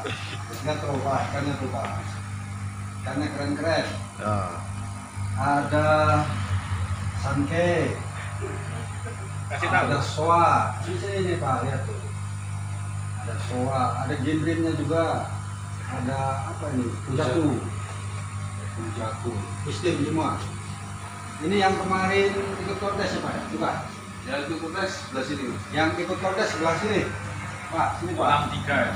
Lihat tuh, Pak, ikannya tuh, Pak. Ikannya keren-keren. Ada sanke, ada soa. Ini Pak, lihat tuh. Ada soa, ada gembrinnya juga. Ada apa ini? Kujaku. Muslim semua. Ini yang kemarin ikut kontes ya Pak? Coba. Yang ikut kontes sebelah sini. Yang ikut kontes sebelah sini. Pak, sini Pak. 63 ya.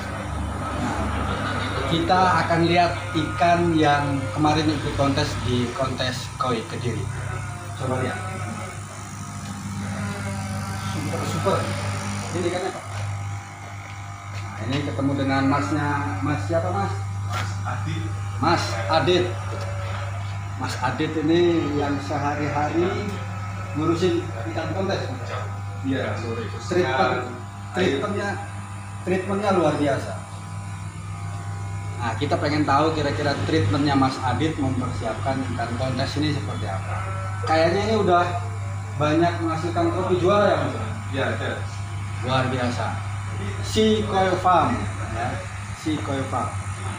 Kita akan lihat ikan yang kemarin ikut kontes di kontes koi Kediri. Coba lihat. Super. Ini ikannya Pak. Nah, ini ketemu dengan masnya. Mas siapa Mas? Mas Adit. Mas Adit ini yang sehari-hari ngurusin ikan kontes. Iya, sore. Treatmentnya luar biasa. Nah, kita pengen tahu kira-kira treatmentnya Mas Adit mempersiapkan ikan kontes ini seperti apa. Kayaknya ini udah banyak menghasilkan trofi juara ya Mas? Iya, ada. Luar biasa. Si Koi Farm, ya. Si Koi Farm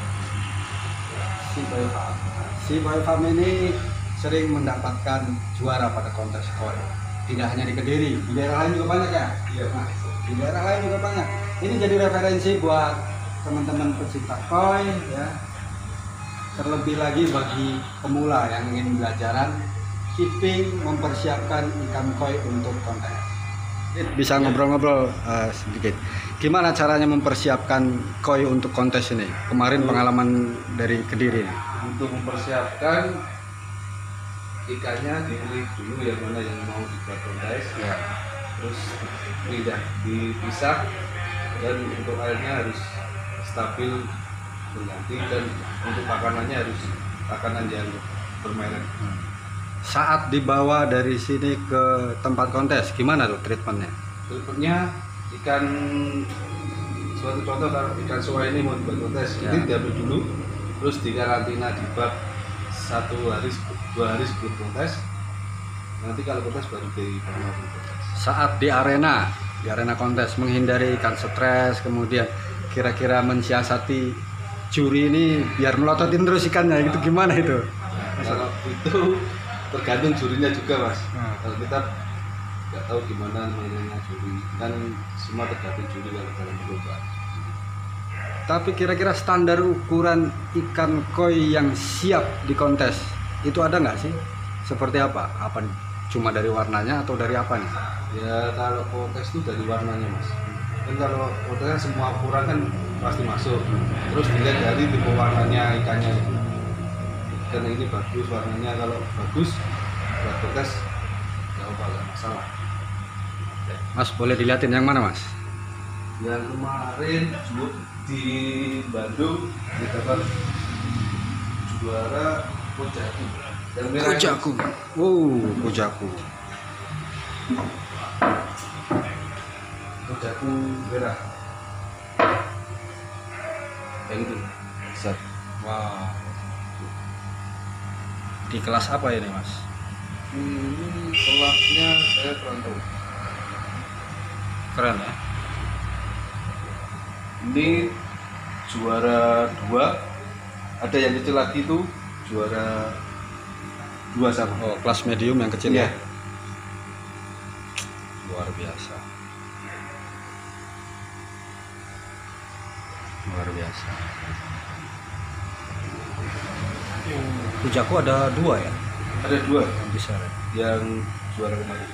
ini sering mendapatkan juara pada kontes koi. Tidak hanya di Kediri, di daerah lain juga banyak ya. Iya. Nah, di daerah lain juga banyak. Ini jadi referensi buat teman-teman pecinta koi ya. Terlebih lagi bagi pemula yang ingin belajaran keeping, mempersiapkan ikan koi untuk kontes. Bisa ngobrol-ngobrol sedikit. Gimana caranya mempersiapkan koi untuk kontes ini? Kemarin pengalaman dari Kediri. Untuk mempersiapkan ikannya dipilih dulu yang mana yang mau dibuat kontes. Ya. Terus dipisah dan untuk airnya harus stabil berganti dan untuk makanannya harus makanan yang bermerek. Saat dibawa dari sini ke tempat kontes, gimana tuh treatmentnya? Treatmentnya ikan, suatu contoh kalau ikan soa ini mau dibuat kontes, Ya. ini diambil dulu, terus dikarantina di bak 1 hari 2 hari sebelum kontes. Nanti kalau kontes baru dibawa ke kontes. Saat di arena kontes, menghindari ikan stres, kemudian kira-kira mensiasati juri ini biar melototin terus ikannya, gitu gimana itu? Kalau itu tergantung jurinya juga Mas. Hmm. Kalau kita nggak tahu gimana mainannya juri, kan semua tergantung juri kalau dalam perlombaan. Tapi kira-kira standar ukuran ikan koi yang siap di kontes itu ada nggak sih? Seperti apa? Apa cuma dari warnanya atau dari apa nih? Ya kalau kontes itu dari warnanya Mas. Kan kalau kontesnya semua ukuran kan pasti masuk. Terus dilihat dari tipe warnanya ikannya. Karena ini bagus warnanya, kalau bagus buat kontes nggak apa-apa, masalah. Mas boleh dilihatin yang mana Mas? Yang kemarin di Bandung didapat juara Kojaku. Yang merah Kujaku. Kujaku. Kojaku merah. Yang itu besar. Wow. Di kelas apa ini Mas? Ini kelasnya saya kurang tahu. Keren ya. Ini juara 2. Ada yang kecil lagi tuh juara 2 sama. Oh, kelas medium yang kecil Iya. ya. Luar biasa. Luar biasa. Kujaku ada 2 ya? Ada 2 Yang besar ya? yang juara kemarin.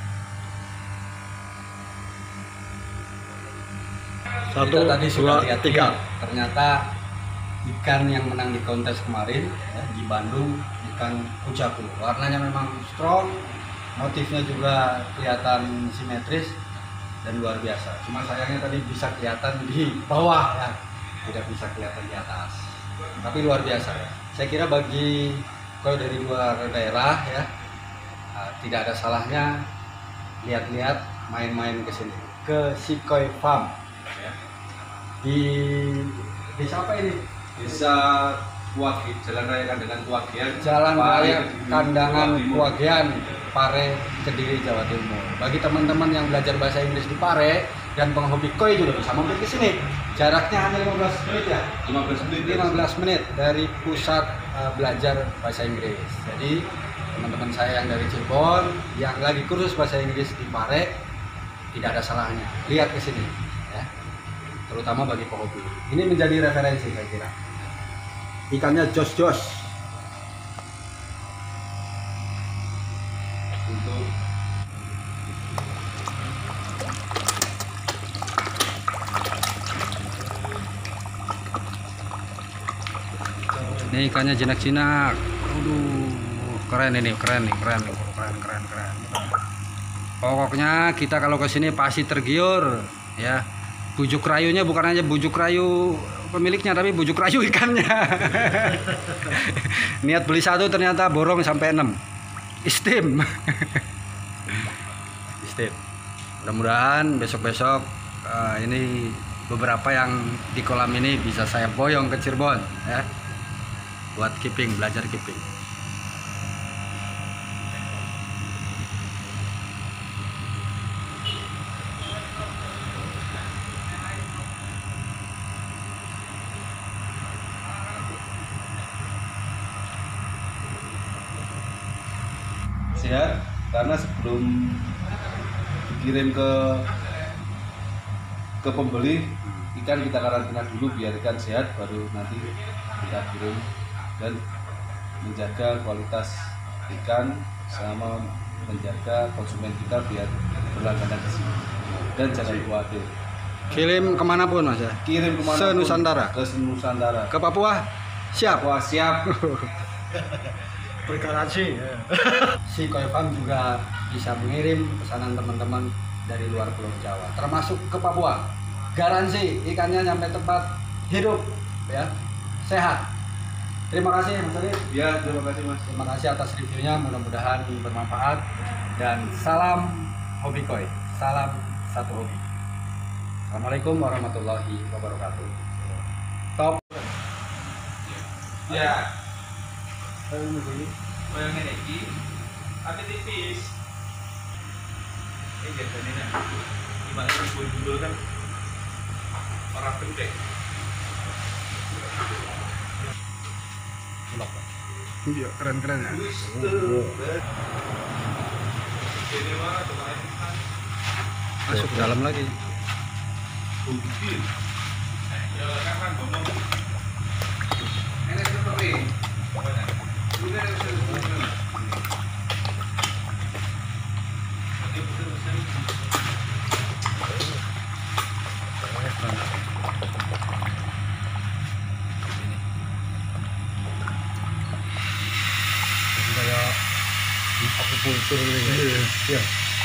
Satu, Kita tadi sudah dua, lihat 3. Ternyata ikan yang menang di kontes kemarin ya, di Bandung, ikan kujaku. Warnanya memang strong, motifnya juga kelihatan simetris dan luar biasa. Cuma sayangnya tadi bisa kelihatan di bawah ya, tidak bisa kelihatan di atas. Tapi luar biasa ya. Saya kira bagi koi dari luar daerah ya, tidak ada salahnya lihat-lihat, main-main ke sini, ke si Koi Farm ya. Di desa apa ini? Desa Kuagi, Jalan Raya Kandangan Kuagian. Jalan Raya Kediri, Kandangan Jawa Timur. Kuagian, Pare, Kediri, Jawa Timur. Bagi teman-teman yang belajar bahasa Inggris di Pare dan penghobi koi juga bisa mampir ke sini. Jaraknya hanya 15 menit ya. 15 menit dari pusat belajar bahasa Inggris. Jadi teman-teman saya yang dari Cirebon yang lagi kursus bahasa Inggris di Pare tidak ada salahnya lihat ke sini ya. Terutama bagi penghobi. Ini menjadi referensi saya kira. Ikannya jos-jos. Untuk Ini ikannya jinak-jinak. Aduh, keren ini, keren. Pokoknya kita kalau ke sini pasti tergiur ya. Bujuk rayunya bukan hanya bujuk rayu pemiliknya tapi bujuk rayu ikannya. Niat beli satu ternyata borong sampai 6. Istim. Istim. Mudah-mudahan besok-besok ini beberapa yang di kolam ini bisa saya boyong ke Cirebon ya. Buat keeping, belajar keeping. sehat karena sebelum dikirim ke pembeli ikan kita karantina dulu biar ikan sehat, baru nanti kita kirim, dan menjaga kualitas ikan sama menjaga konsumen kita biar berlangganan ke sini, dan jangan khawatir Kirim kemanapun mas ya? kirim kemana Se-Nusantara? ke Nusantara, Ke Papua? Siap? wah siap. Bergaransi. Si Koi Farm juga bisa mengirim pesanan teman-teman dari luar Pulau Jawa, termasuk ke Papua. Garansi ikannya nyampe tempat hidup ya, sehat. Terima kasih Mas Alif. Ya, terima kasih Mas. Terima kasih atas reviewnya, mudah-mudahan bermanfaat, dan salam hobi koi, salam satu hobi. Assalamualaikum warahmatullahi wabarakatuh. Top. Ya. Bayangin lagi, tapi tipis. Ini jadi nih, gimana dulu kan orang gede. Iya, keren-keren ya. Jadi mana tuh Masuk dalam lagi. ya kan ngomong. Ini seperti Kayak akupunktur gitu ya.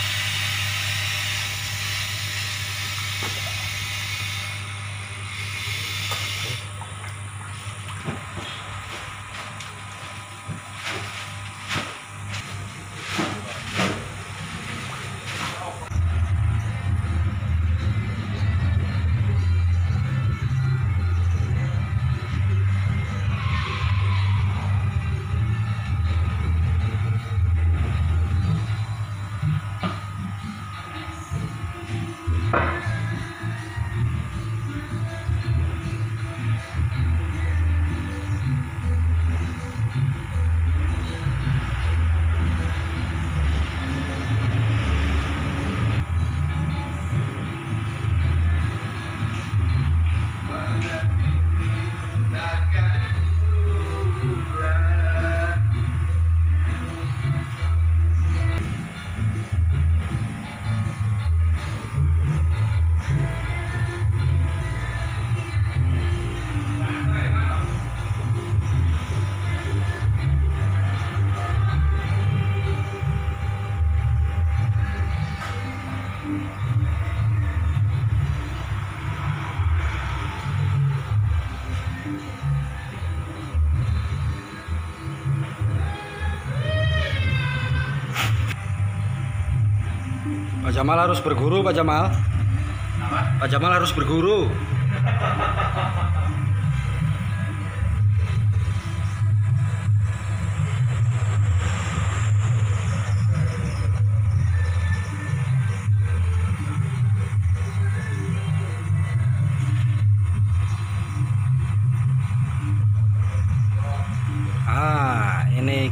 Pak Jamal harus berguru, Pak Jamal. Pak Jamal harus berguru.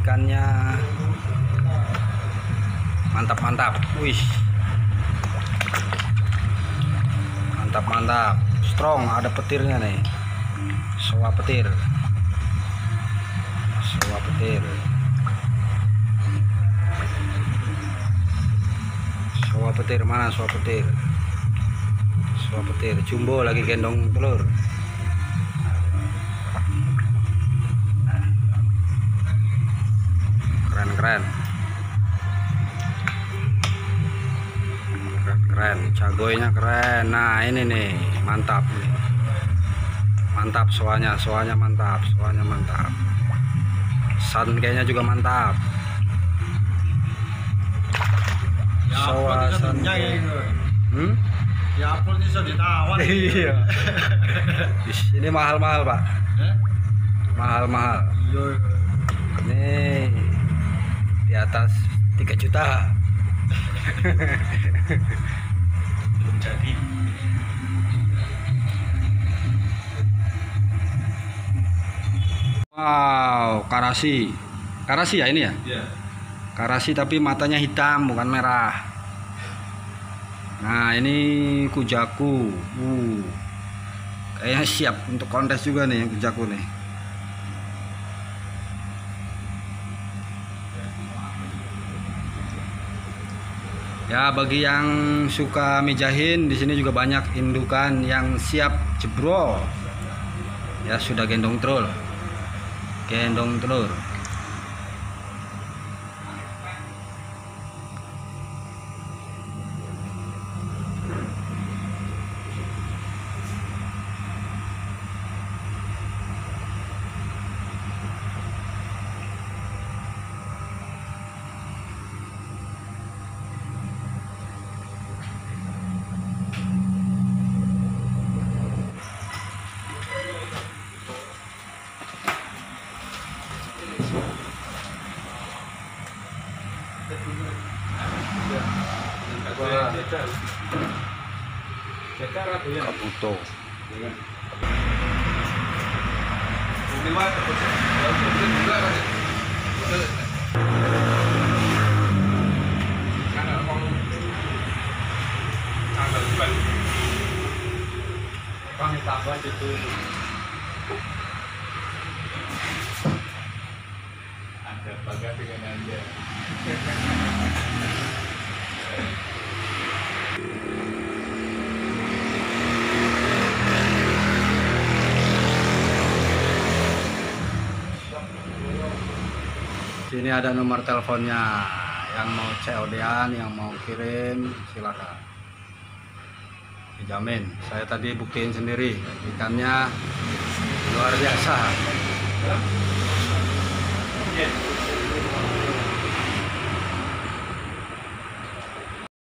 ikannya mantap, wih, mantap, strong, ada petirnya nih, soa petir, mana soa petir, jumbo lagi gendong telur. Keren, cagoynya keren. Nah ini nih mantap nih, soanya mantap, san kayaknya juga mantap. Soa san Ya upload bisa ditawar. Iya. Ini mahal Pak, mahal. Ini di atas 3 juta. belum jadi. Wow, karasi ya ini ya? Iya. Karasi tapi matanya hitam bukan merah. Nah ini kujaku. Kayaknya siap untuk kontes juga nih yang kujaku nih. Ya bagi yang suka mijahin, di sini juga banyak indukan yang siap jebrol. Ya sudah gendong telur. Kabuto. Kami tambah itu. Ada bangga dengan Anda. Sini ada nomor teleponnya, yang mau COD-an, yang mau kirim silakan. Dijamin. Saya tadi buktiin sendiri, ikannya luar biasa.